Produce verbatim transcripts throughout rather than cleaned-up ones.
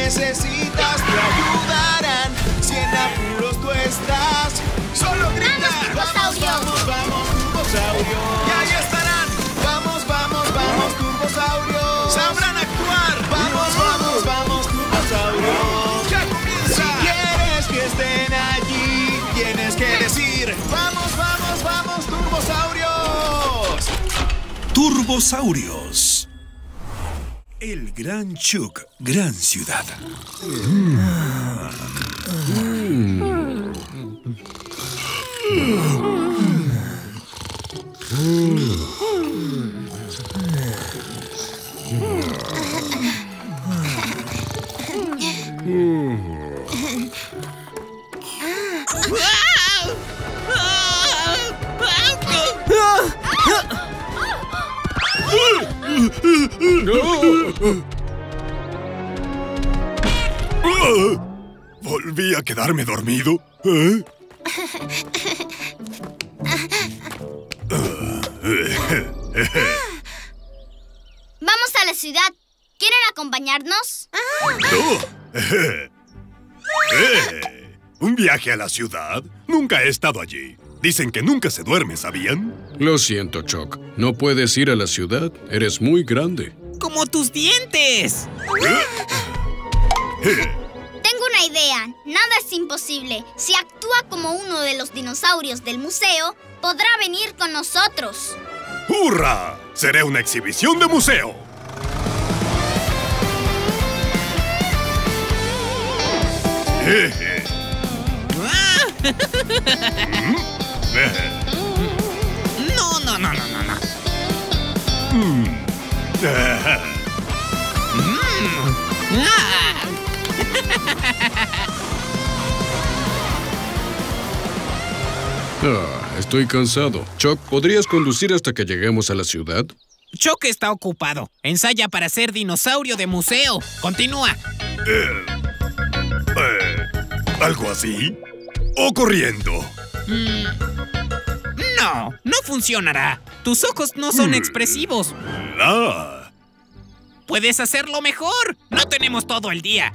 necesitas te ayudarán. Si en apuros tú estás, solo grita. ¡Vamos, vamos, vamos, Turbosaurio! Y ahí estarán. Vamos, vamos, vamos, Turbosaurio. Sabrán actuar. Vamos, vamos, vamos, Turbosaurio. ¡Ya comienza! Si quieres que estén allí, tienes que decir: vamos, vamos, vamos, Turbosaurios. Turbosaurios. El Gran Chuck, gran ciudad. ¿Volví a quedarme dormido? ¿Eh? Vamos a la ciudad. ¿Quieren acompañarnos? No. Eh. ¿Un viaje a la ciudad? Nunca he estado allí. Dicen que nunca se duerme, ¿sabían? Lo siento, Chuck. No puedes ir a la ciudad. Eres muy grande. ¡Como tus dientes! Tengo una idea. Nada es imposible. Si actúa como uno de los dinosaurios del museo, podrá venir con nosotros. ¡Hurra! Seré una exhibición de museo. No, no, no, no, no, no. Mm. Ah. Ah, estoy cansado. Chuck, ¿podrías conducir hasta que lleguemos a la ciudad? Chuck está ocupado. Ensaya para ser dinosaurio de museo. Continúa. Eh, eh, ¿Algo así? ¿O corriendo? Mm, no, no funcionará. Tus ojos no son expresivos. Ah. Puedes hacerlo mejor. No tenemos todo el día.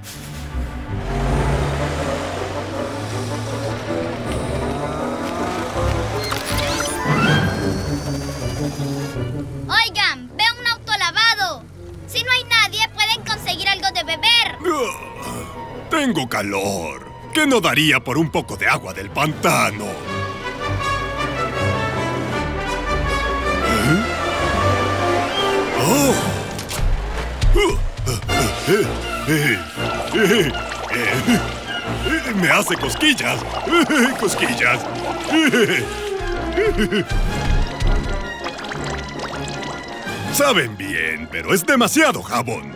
Oigan, veo un auto lavado. Si no hay nadie, pueden conseguir algo de beber. Uh, tengo calor. ¿Qué no daría por un poco de agua del pantano? ¿Eh? ¡Oh! Uh, eh, eh, eh, eh, eh, ¡Me hace cosquillas! Eh, ¡Cosquillas! Eh, eh. Saben bien, pero es demasiado jabón.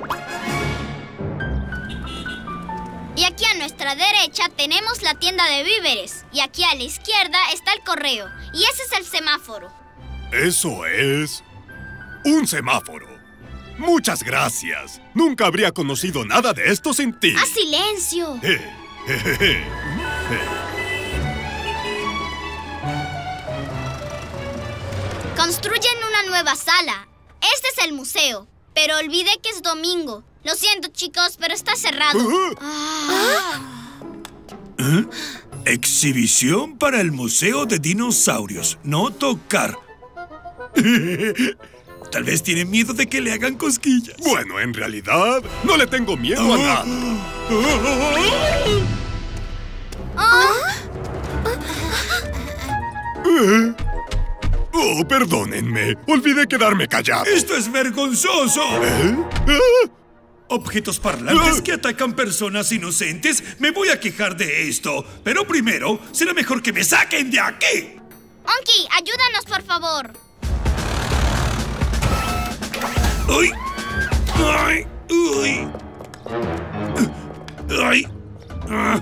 Y aquí a nuestra derecha tenemos la tienda de víveres. Y aquí a la izquierda está el correo. Y ese es el semáforo. Eso es un semáforo. Muchas gracias. Nunca habría conocido nada de esto sin ti. ¡Ah, silencio! Eh, eh, eh, eh. Construyen una nueva sala. Este es el museo. Pero olvidé que es domingo. Lo siento, chicos, pero está cerrado. Uh, Ah. ¿Eh? Exhibición para el Museo de Dinosaurios. No tocar. Tal vez tienen miedo de que le hagan cosquillas. Bueno, en realidad, no le tengo miedo a nada. Ah. Eh. Oh, perdónenme. Olvidé quedarme callado. ¡Esto es vergonzoso! ¿Eh? ¿Eh? Objetos parlantes que atacan personas inocentes. Me voy a quejar de esto. Pero primero, será mejor que me saquen de aquí. Onky, ayúdanos, por favor. ¡Uy! ¡Ay! ¡Uy! ¡Ay! Ah.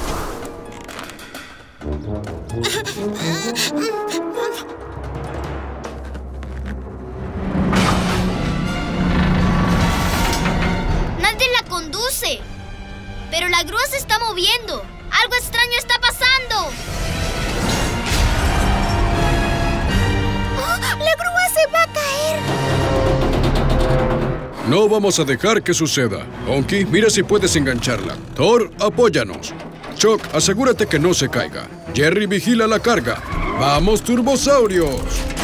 Nadie la conduce. Pero la grúa se está moviendo. Algo extraño está pasando. ¡Oh! ¡La grúa se va a caer! No vamos a dejar que suceda. Honky, mira si puedes engancharla. Thor, apóyanos. Chuck, asegúrate que no se caiga. Jerry, vigila la carga. ¡Vamos, turbosaurios!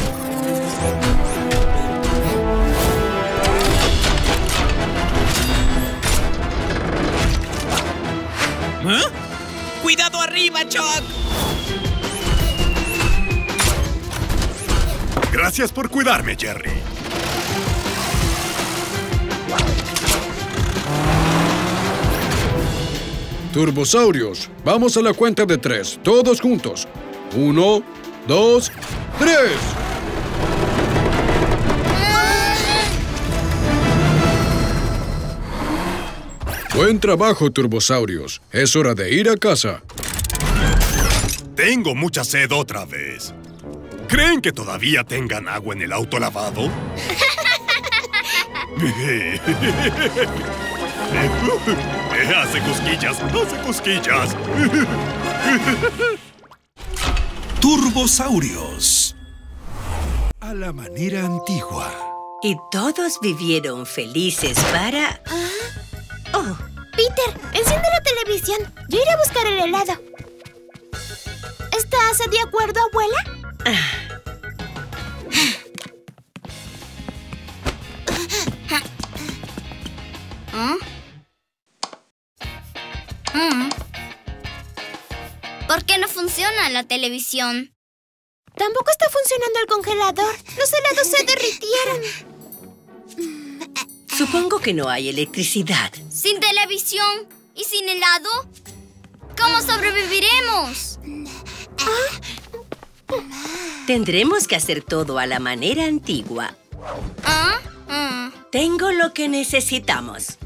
¿Eh? ¡Cuidado arriba, Chuck! Gracias por cuidarme, Jerry. Turbosaurios, vamos a la cuenta de tres, todos juntos. Uno, dos, tres. Buen trabajo, turbosaurios. Es hora de ir a casa. Tengo mucha sed otra vez. ¿Creen que todavía tengan agua en el auto lavado? Hace cosquillas, hace cosquillas. Turbosaurios. A la manera antigua. Y todos vivieron felices para... Oh. Peter, enciende la televisión. Yo iré a buscar el helado. ¿Estás de acuerdo, abuela? ¿Ah? ¿Ah? ¿Por qué no funciona la televisión? Tampoco está funcionando el congelador. Los helados se derritieron. Supongo que no hay electricidad. ¿Sin televisión y sin helado? ¿Cómo sobreviviremos? Tendremos que hacer todo a la manera antigua. ¿Ah? ¿Ah? Tengo lo que necesitamos.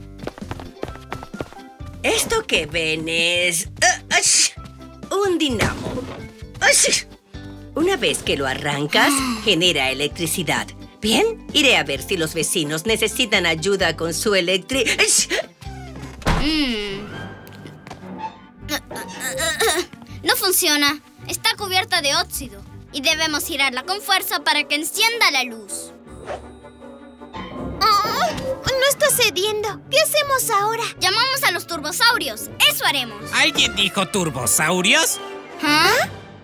Esto que ven es... uh, ash, un dinamo. Ash. Una vez que lo arrancas, genera electricidad. Bien, iré a ver si los vecinos necesitan ayuda con su electri... Mm. No funciona. Está cubierta de óxido. Y debemos girarla con fuerza para que encienda la luz. Oh, no está cediendo. ¿Qué hacemos ahora? Llamamos a los turbosaurios. Eso haremos. ¿Alguien dijo turbosaurios? ¿Ah?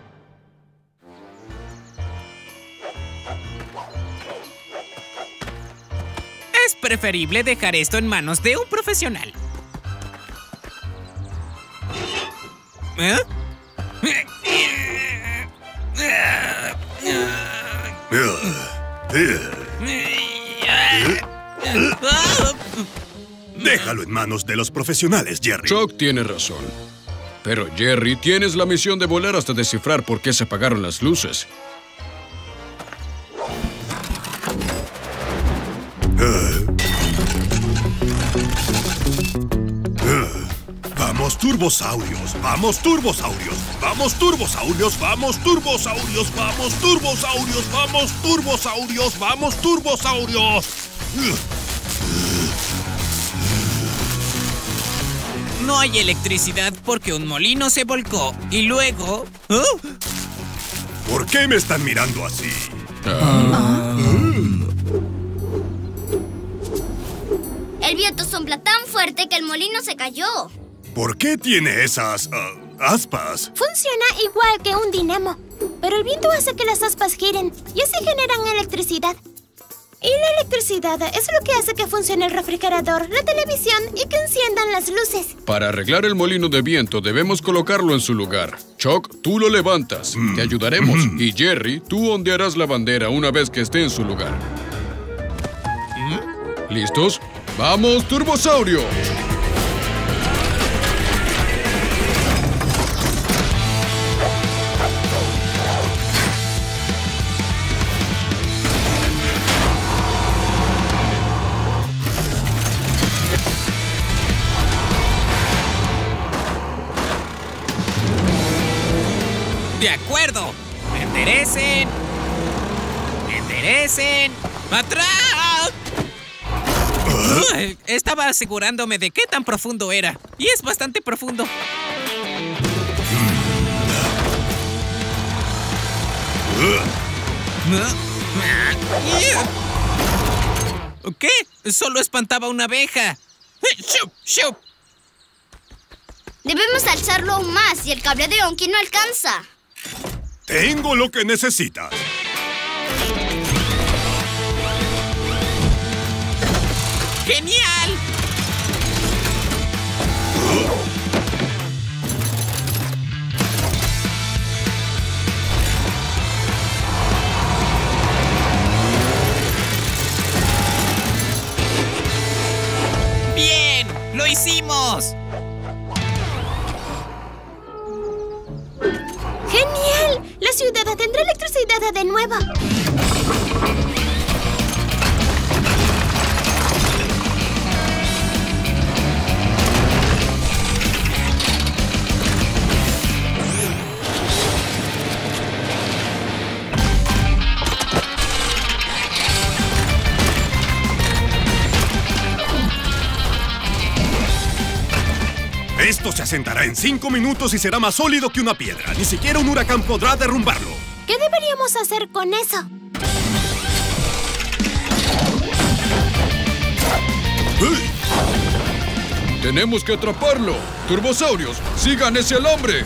Es preferible dejar esto en manos de un profesional. ¿Eh? Déjalo en manos de los profesionales, Jerry. Chuck tiene razón. Pero, Jerry, tienes la misión de volar hasta descifrar por qué se apagaron las luces. ¡Vamos, turbosaurios! ¡Vamos, turbosaurios! ¡Vamos, turbosaurios! ¡Vamos, turbosaurios! ¡Vamos, turbosaurios! ¡Vamos, turbosaurios! ¡Vamos, turbosaurios! No hay electricidad porque un molino se volcó. Y luego... ¿Oh? ¿Por qué me están mirando así? Ah. El viento sopla tan fuerte que el molino se cayó. ¿Por qué tiene esas uh, aspas? Funciona igual que un dinamo. Pero el viento hace que las aspas giren y así generan electricidad. Y la electricidad es lo que hace que funcione el refrigerador, la televisión y que enciendan las luces. Para arreglar el molino de viento debemos colocarlo en su lugar. Chuck, tú lo levantas. Mm. Te ayudaremos. Mm. Y Jerry, tú ondearás la bandera una vez que esté en su lugar. ¿Mm? ¿Listos? ¡Vamos, turbosaurios! ¡De acuerdo! ¡Enderecen! ¡Enderecen! ¡Atrás! Uh, estaba asegurándome de qué tan profundo era. Y es bastante profundo. ¿Qué? Solo espantaba una abeja. ¡Shup, shup! Debemos alzarlo aún más y el cable de Onky no alcanza. Tengo lo que necesitas. ¡Genial! ¡Bien! ¡Lo hicimos! ¡Genial! La ciudad tendrá electricidad de nuevo. Esto se asentará en cinco minutos y será más sólido que una piedra. Ni siquiera un huracán podrá derrumbarlo. ¿Qué deberíamos hacer con eso? ¡Eh! ¡Tenemos que atraparlo! ¡Turbosaurios, sigan ese alambre!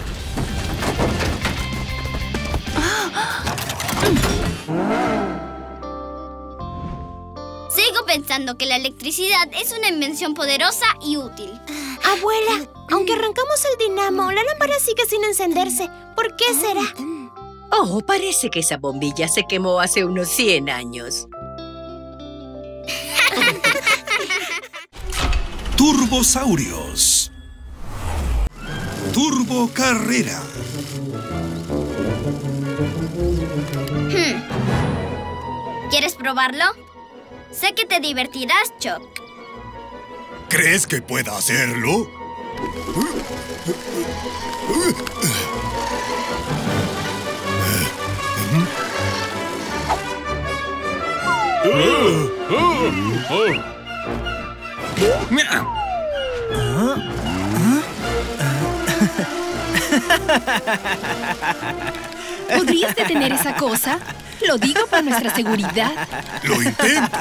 Sigo pensando que la electricidad es una invención poderosa y útil. Abuela, aunque arrancamos el dinamo, la lámpara sigue sin encenderse. ¿Por qué será? Oh, parece que esa bombilla se quemó hace unos cien años. Turbosaurios. Turbo Carrera. Hmm. ¿Quieres probarlo? Sé que te divertirás, Chuck. ¿Crees que pueda hacerlo? ¿Podrías detener esa cosa? Lo digo por nuestra seguridad. ¡Lo intento!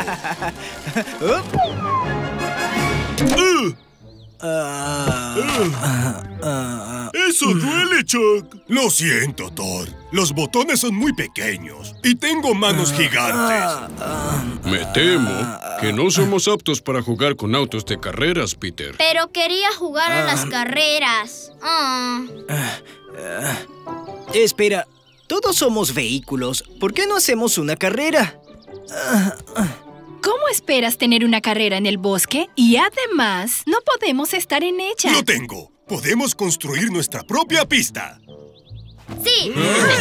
¡Eso duele, Chuck! Lo siento, Thor. Los botones son muy pequeños y tengo manos gigantes. Me temo que no somos aptos para jugar con autos de carreras, Peter. Pero quería jugar a las carreras. Ah. Espera, todos somos vehículos. ¿Por qué no hacemos una carrera? ¿Cómo esperas tener una carrera en el bosque? Y además, no podemos estar en ella. ¡Lo tengo! Podemos construir nuestra propia pista. ¡Sí!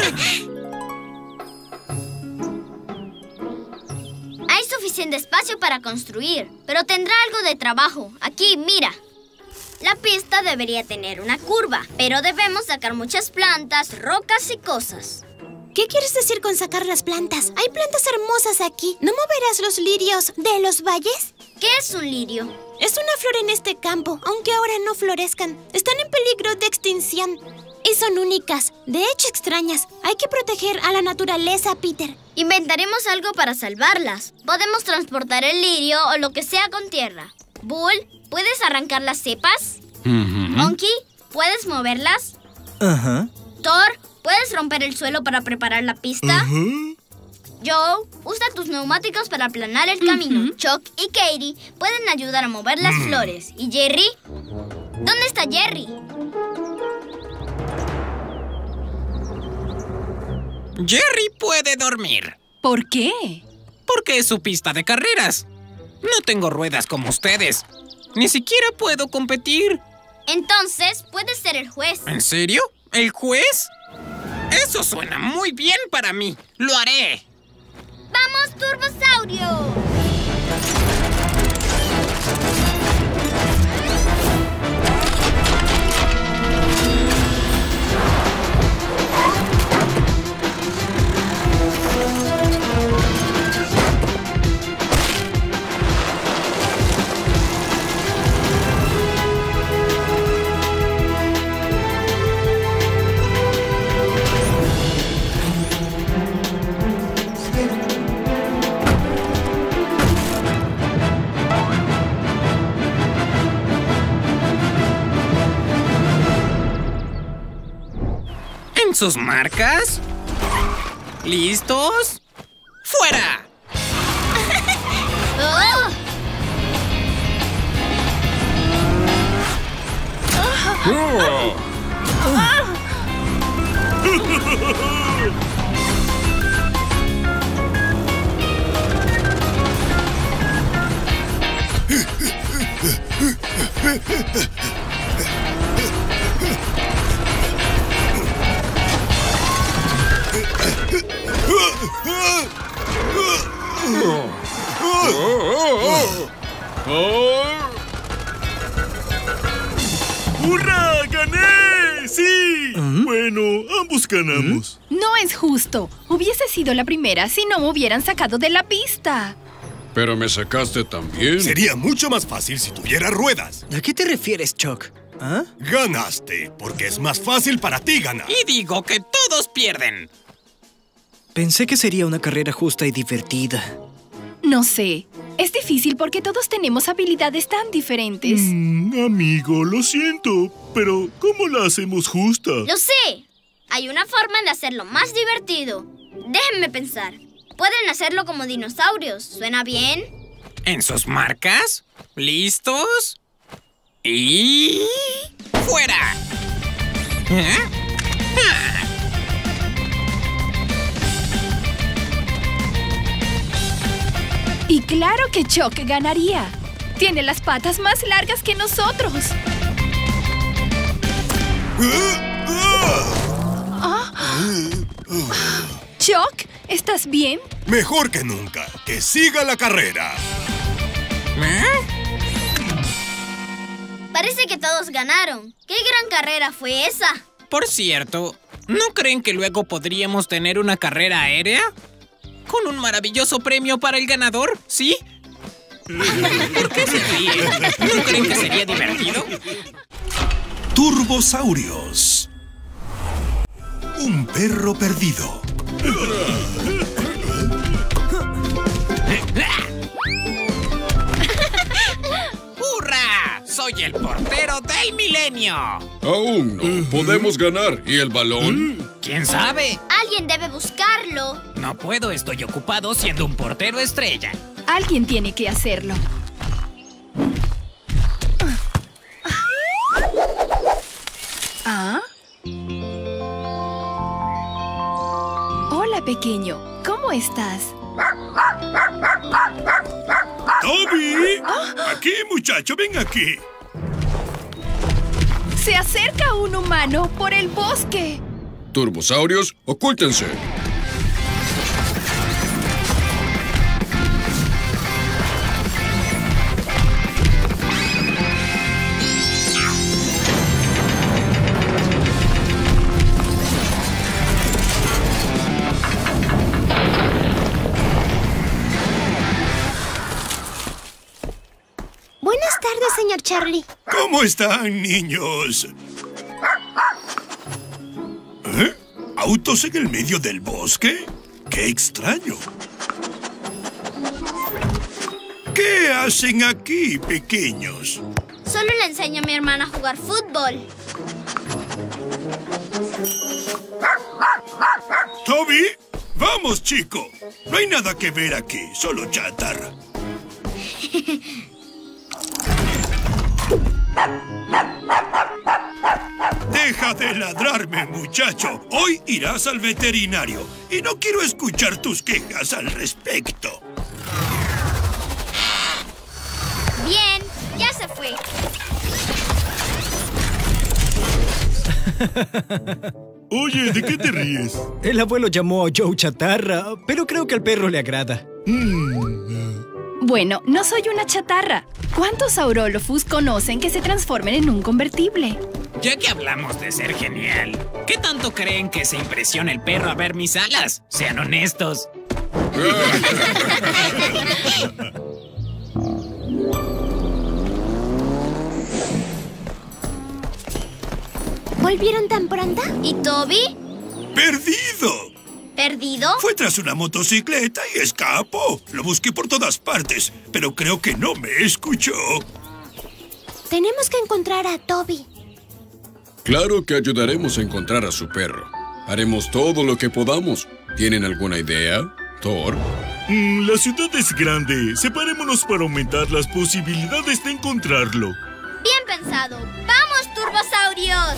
Hay suficiente espacio para construir, pero tendrá algo de trabajo. Aquí, mira. La pista debería tener una curva, pero debemos sacar muchas plantas, rocas y cosas. ¿Qué quieres decir con sacar las plantas? Hay plantas hermosas aquí. ¿No moverás los lirios de los valles? ¿Qué es un lirio? Es una flor en este campo, aunque ahora no florezcan. Están en peligro de extinción. Y son únicas, de hecho extrañas. Hay que proteger a la naturaleza, Peter. Inventaremos algo para salvarlas. Podemos transportar el lirio o lo que sea con tierra. Bull, ¿puedes arrancar las cepas? Uh-huh. Onky, ¿puedes moverlas? Ajá. Thor, ¿puedes romper el suelo para preparar la pista? Uh-huh. Joe, usa tus neumáticos para aplanar el camino. Uh-huh. Chuck y Katie pueden ayudar a mover las flores. ¿Y Jerry? ¿Dónde está Jerry? Jerry puede dormir. ¿Por qué? Porque es su pista de carreras. No tengo ruedas como ustedes. Ni siquiera puedo competir. Entonces, puedes ser el juez. ¿En serio? ¿El juez? Eso suena muy bien para mí. ¡Lo haré! ¡Vamos, Turbosaurio! sus marcas? ¿Listos? ¡Fuera! ¡Oh! ¡Hurra! ¡Gané! ¡Sí! ¿Mm? Bueno, ambos ganamos. ¿Mm? No es justo. Hubiese sido la primera si no me hubieran sacado de la pista. Pero me sacaste también. Sería mucho más fácil si tuviera ruedas. ¿A qué te refieres, Chuck? ¿Ah? Ganaste, porque es más fácil para ti ganar. Y digo que todos pierden. Pensé que sería una carrera justa y divertida. No sé. Es difícil porque todos tenemos habilidades tan diferentes. Mm, amigo, lo siento, pero ¿cómo la hacemos justa? ¡Lo sé! Hay una forma de hacerlo más divertido. Déjenme pensar. Pueden hacerlo como dinosaurios. ¿Suena bien? ¿En sus marcas? ¿Listos? ¡Y... fuera! ¿Eh? ¡Ah! Y claro que Chuck ganaría. Tiene las patas más largas que nosotros. ¿Ah? Chuck, ¿estás bien? Mejor que nunca. ¡Que siga la carrera! ¿Eh? Parece que todos ganaron. ¿Qué gran carrera fue esa? Por cierto, ¿no creen que luego podríamos tener una carrera aérea? Con un maravilloso premio para el ganador, ¿sí? ¿Por qué se ríen? ¿No creen que sería divertido? Turbosaurios. Un perro perdido. ¡Hurra! ¡Soy el portero del milenio! Aún no. ¿Podemos ganar? ¿Y el balón? ¿Quién sabe? Alguien debe buscarlo. No puedo, estoy ocupado siendo un portero estrella. Alguien tiene que hacerlo. ¿Ah? Hola, pequeño. ¿Cómo estás? ¡Toby! Aquí, muchacho, ven aquí. Se acerca un humano por el bosque. Turbosaurios, ocúltense. Buenas tardes, señor Charlie. ¿Cómo están, niños? ¿Eh? ¿Autos en el medio del bosque? ¡Qué extraño! ¿Qué hacen aquí, pequeños? Solo le enseño a mi hermana a jugar fútbol. ¿Toby? ¡Vamos, chico! No hay nada que ver aquí, solo chatarra. Deja de ladrarme, muchacho. Hoy irás al veterinario y no quiero escuchar tus quejas al respecto. Bien, ya se fue. Oye, ¿de qué te ríes? El abuelo llamó a Joe chatarra, pero creo que al perro le agrada. Mm. Bueno, no soy una chatarra. ¿Cuántos Saurolophus conocen que se transformen en un convertible? Ya que hablamos de ser genial, ¿qué tanto creen que se impresiona el perro a ver mis alas? Sean honestos. ¿Volvieron tan pronto? ¿Y Toby? ¡Perdido! ¿Perdido? Fue tras una motocicleta y escapó. Lo busqué por todas partes, pero creo que no me escuchó. Tenemos que encontrar a Toby. Claro que ayudaremos a encontrar a su perro. Haremos todo lo que podamos. ¿Tienen alguna idea, Thor? Mm, la ciudad es grande. Separémonos para aumentar las posibilidades de encontrarlo. Bien pensado. ¡Vamos, turbosaurios!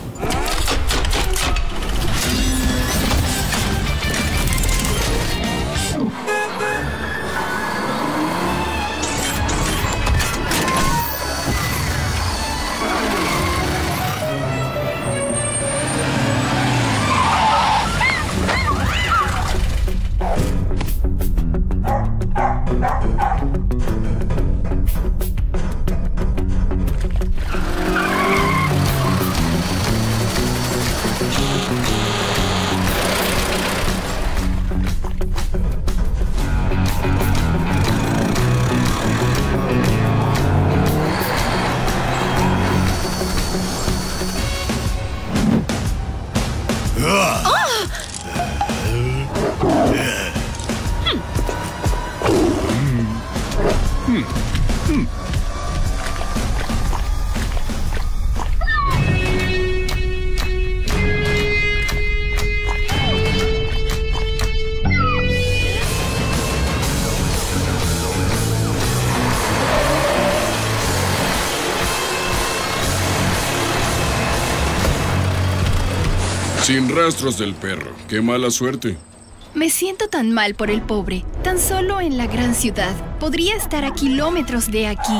Sin rastros del perro. ¡Qué mala suerte! Me siento tan mal por el pobre. Tan solo en la gran ciudad. Podría estar a kilómetros de aquí.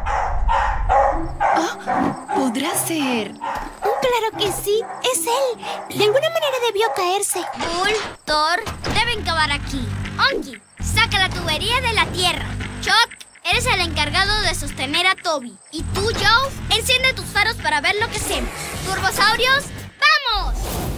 Oh, ¿podrá ser? Claro que sí, es él. De alguna manera debió caerse. Bull, Thor, deben cavar aquí. Onky, saca la tubería de la tierra. Chuck, eres el encargado de sostener a Toby. Y tú, Joe, enciende tus faros para ver lo que hacemos. ¡Turbosaurios, vamos!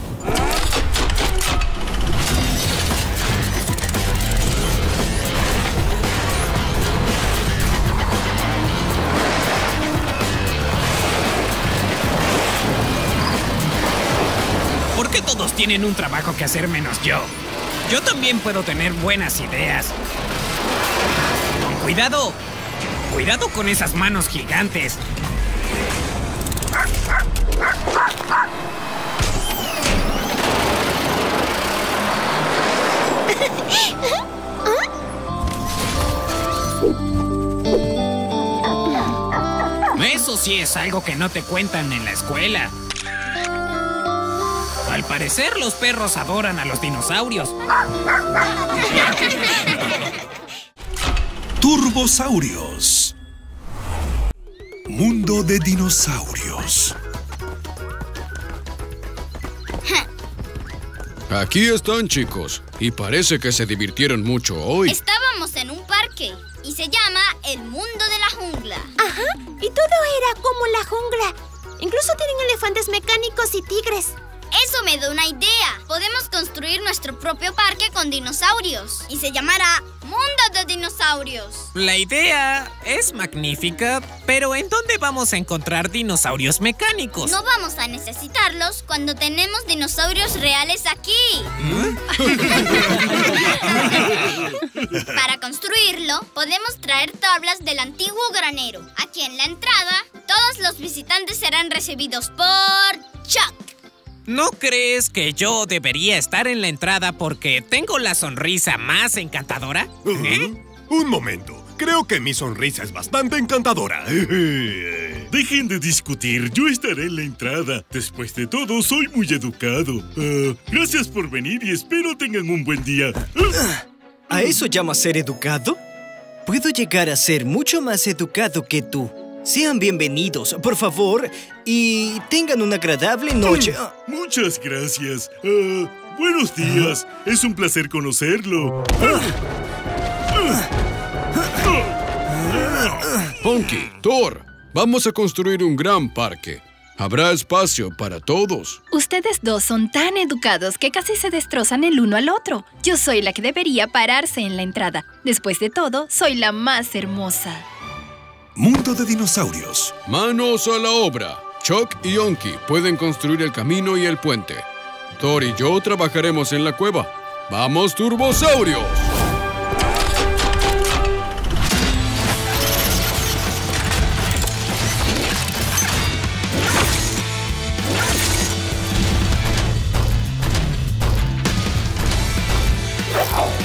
¿Por qué todos tienen un trabajo que hacer menos yo? Yo también puedo tener buenas ideas. ¡Cuidado! ¡Cuidado con esas manos gigantes! Eso sí es algo que no te cuentan en la escuela. Al parecer, los perros adoran a los dinosaurios. Turbosaurios. Mundo de dinosaurios. Aquí están, chicos. Y parece que se divirtieron mucho hoy. Estábamos en un parque y se llama el mundo de la jungla. Ajá, y todo era como la jungla. Incluso tienen elefantes mecánicos y tigres. Eso me da una idea. Podemos construir nuestro propio parque con dinosaurios. Y se llamará Mundo de Dinosaurios. La idea es magnífica, pero ¿en dónde vamos a encontrar dinosaurios mecánicos? No vamos a necesitarlos cuando tenemos dinosaurios reales aquí. Para construirlo, podemos traer tablas del antiguo granero. Aquí en la entrada, todos los visitantes serán recibidos por Chuck. ¿No crees que yo debería estar en la entrada porque tengo la sonrisa más encantadora? ¿Eh? Un momento. Creo que mi sonrisa es bastante encantadora. Dejen de discutir. Yo estaré en la entrada. Después de todo, soy muy educado. Uh, gracias por venir y espero tengan un buen día. ¿A eso llamas ser educado? Puedo llegar a ser mucho más educado que tú. Sean bienvenidos, por favor, y tengan una agradable noche. Muchas gracias. Uh, buenos días. Es un placer conocerlo. Punky, Thor, vamos a construir un gran parque. Habrá espacio para todos. Ustedes dos son tan educados que casi se destrozan el uno al otro. Yo soy la que debería pararse en la entrada. Después de todo, soy la más hermosa. Mundo de dinosaurios. Manos a la obra. Chuck y Onky pueden construir el camino y el puente. Thor y yo trabajaremos en la cueva. ¡Vamos, turbosaurios!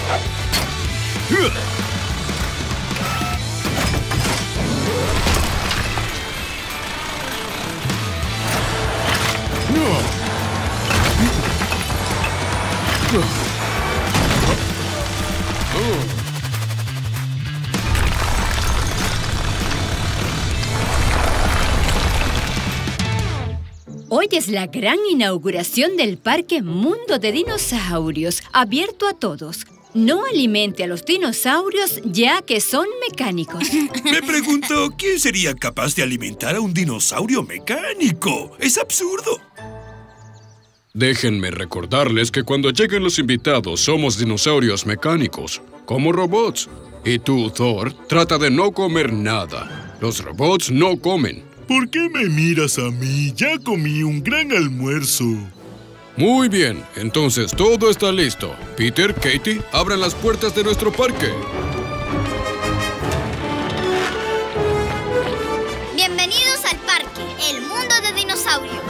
Hoy es la gran inauguración del Parque Mundo de Dinosaurios, abierto a todos. No alimente a los dinosaurios ya que son mecánicos. Me pregunto, ¿quién sería capaz de alimentar a un dinosaurio mecánico? ¡Es absurdo! Déjenme recordarles que cuando lleguen los invitados somos dinosaurios mecánicos, como robots. Y tú, Thor, trata de no comer nada. Los robots no comen. ¿Por qué me miras a mí? Ya comí un gran almuerzo. Muy bien, entonces todo está listo. Peter, Katie, abran las puertas de nuestro parque. Bienvenidos al parque, el mundo de dinosaurios.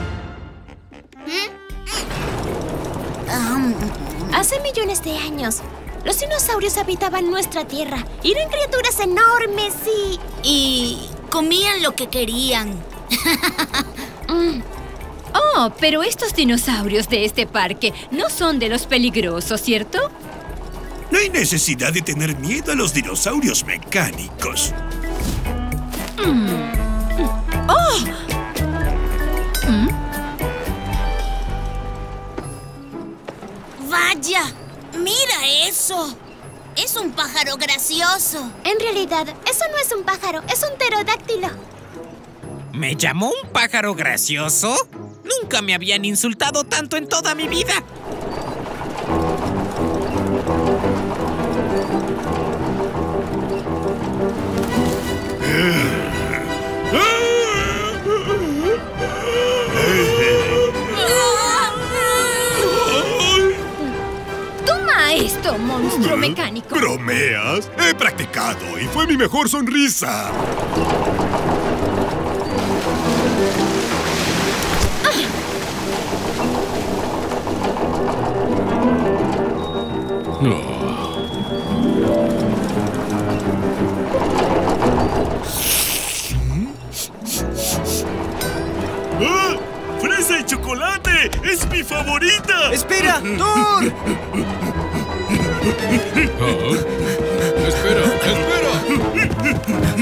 Um, hace millones de años, los dinosaurios habitaban nuestra tierra. Eran criaturas enormes y... Y comían lo que querían. mm. Oh, pero estos dinosaurios de este parque no son de los peligrosos, ¿cierto? No hay necesidad de tener miedo a los dinosaurios mecánicos. Mm. ¡Oh! ¿Mm? ¡Vaya! ¡Mira eso! Es un pájaro gracioso. En realidad, eso no es un pájaro, es un pterodáctilo. ¿Me llamó un pájaro gracioso? Nunca me habían insultado tanto en toda mi vida. ¡Toma esto, monstruo mecánico! ¿Bromeas? He practicado y fue mi mejor sonrisa. ¡Ah! ¡Fresa y chocolate! ¡Es mi favorita! ¡Espera! ¡Thor! ¿Ah? ¡Espera! ¡Espera!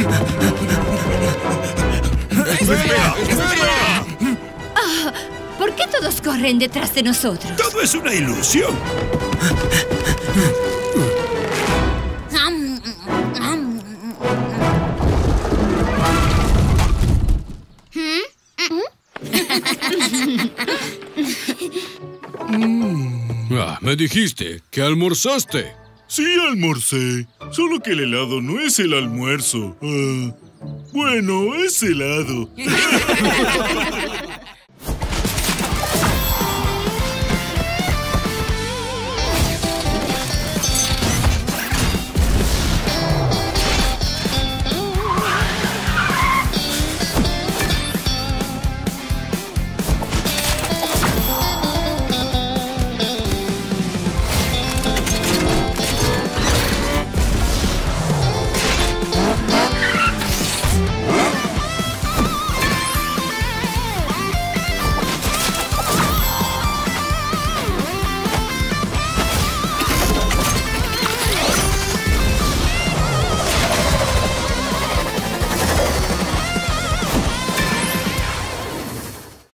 ¡Espera! ¡Espera! Ah, ¿por qué todos corren detrás de nosotros? Todo es una ilusión. Ah, me dijiste que almorzaste. Sí, almorcé. Solo que el helado no es el almuerzo. Ah, bueno, es helado.